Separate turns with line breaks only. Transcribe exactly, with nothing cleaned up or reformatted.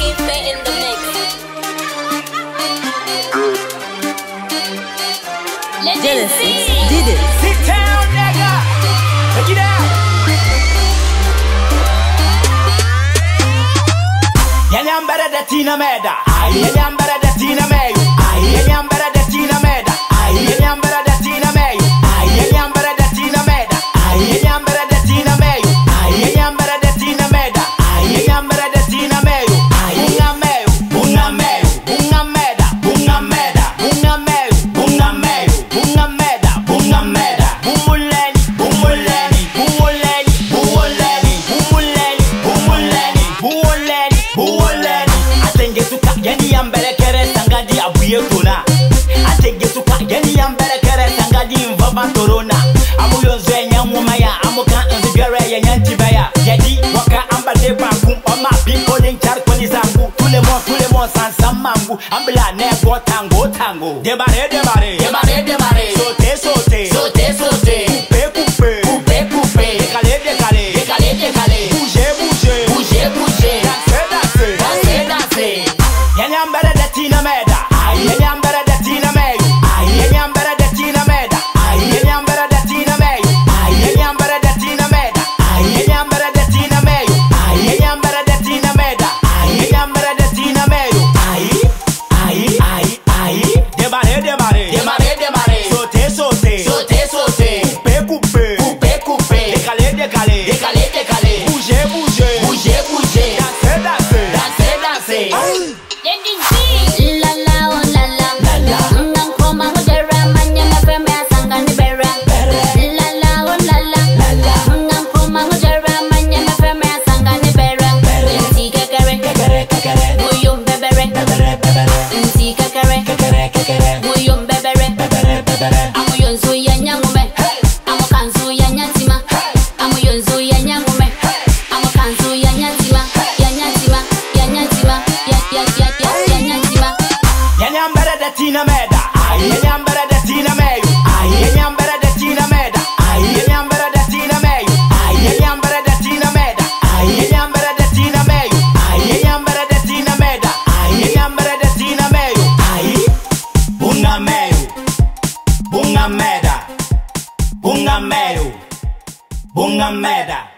in the mix.
Genesis did it.
Sit down, nigga. Take it out. Yanyambara da tina meda. Ay, yanyambara da tina meyu. Ay, yanyambara da tina meda. Ay, yanyambara da tina meyu. Ay, yanyambara da tina meda. Ay, yanyambara da tina meyu. Ay, yanyambara da tina meda. Ay, yanyambara da tina meyu. Ay, bunga meyu, bunga meyu, bunga meda, bunga meda, bunga meyu, bunga meyu, bunga meda, bunga meda. Bumuleni, bumuleni, bumuleni, bumuleni, bumuleni, bumuleni, bumuleni, bumuleni. Atenge suka yani yambere kere sangadi abuye tona. Atenge suka yani yambere kere sangadi mvaba torona. Amu yonze nyamuma ya amuka nzigare ya nyanti baya. Yadi waka ambade bangu oma bimbo linkar kwani zangu. Tule mo tule mo sansa mangu. Ambla ne go tango tango. Debare debare, debare debare. Sote sote, sote sote. Coupe coupe, coupe coupe. Décalé décalé, décalé décalé. Bouger bouger, bouger bouger. Danser danser, danser danser. Yanyambara da tina meda. Ay yanyambara da tina meyu. Ay yanyambara da tina meda. Ay yanyambara da tina meyu. Ay yanyambara da tina meda. Ay yanyambara da tina meyu. Ay yanyambara da tina meda. Ay yanyambara da tina meyu. Ay ay ay ay. Debare debare, debare debare. Sote sote, sote sote. Coupe coupe, coupe coupe. Décalé décalé, décalé décalé. Bouger bouger, bouger bouger. Danser danser, danser danser.
La la oh la la, ngang koma mujera manya mafeme asanga ni bera. La la oh la la, ngang koma mujera manya mafeme asanga ni bera. Inti kakare, muyum bebere, inti kakare, muyum bebere. Amu yonzu ya nyangume, amu kanzu ya nyatima, amu yonzu ya nyangume, amu kanzu ya nyatima, ya nyatima, ya nyatima, ya ya ya ya ya nyatima.
Yanyambara da tina meda. Ay yanyambara da tina meyu. Ay yanyambara da tina meda. Ay yanyambara da tina meyu. Ay yanyambara da tina meda. Ay yanyambara da tina meyu. Ay yanyambara da tina meda. Ay yanyambara da tina meyu. Ay bunga meyu, bunga meda, bunga meyu, bunga meda.